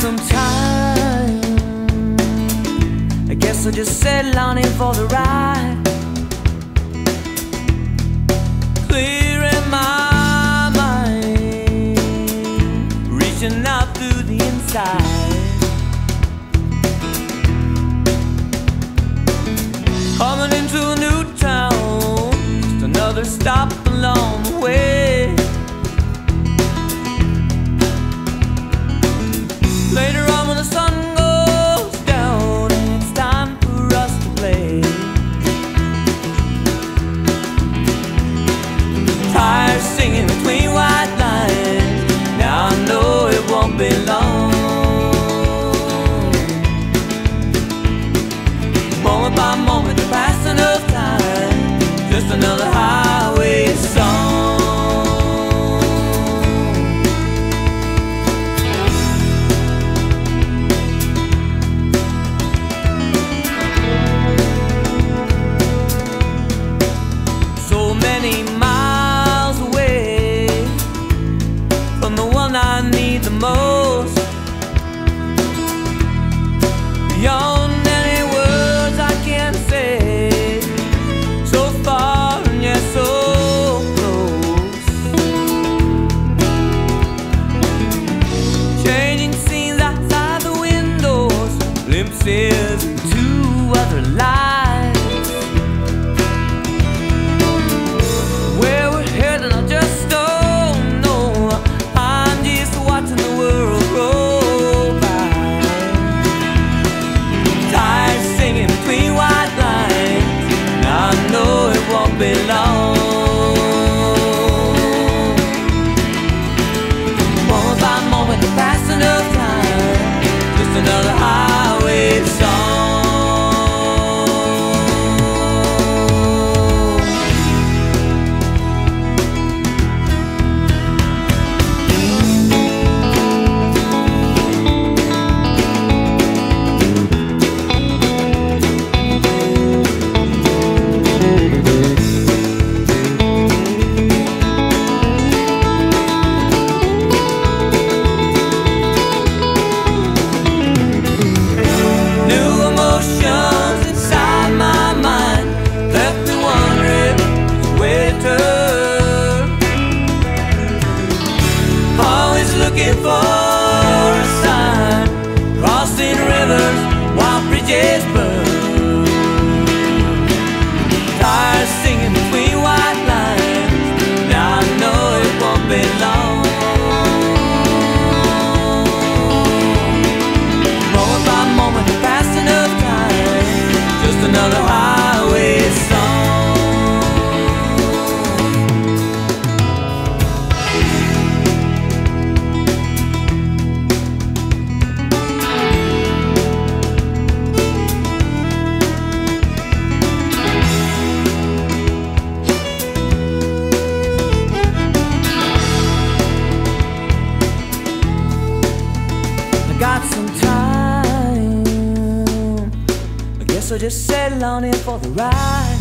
some time. I guess I'll just settle on in for the ride. Clearing my mind, reaching out through the inside. Coming into a new town, just another stop along the way. Later on when the sun goes down, it's time for us to play. Tired singing between white lines, now I know it won't be long. Moment by moment, the passing of time, just another highway song. So many miles away from the one I need the most, beyond any words I can say. So far and yet so close, changing scenes outside the windows, glimpses into other lives. Where we're headed I just don't know, I'm just watching the world roll by. Tired singing between white lines, now I know it won't be long. Moment by moment, the passing of time, just another highway song. Looking for a sign, crossing rivers while bridges burn. Tired singing between white lines, now I know it won't be long. Moment by moment, the passing of time, just another highway song. Got some time, I guess I'll just settle on in for the ride.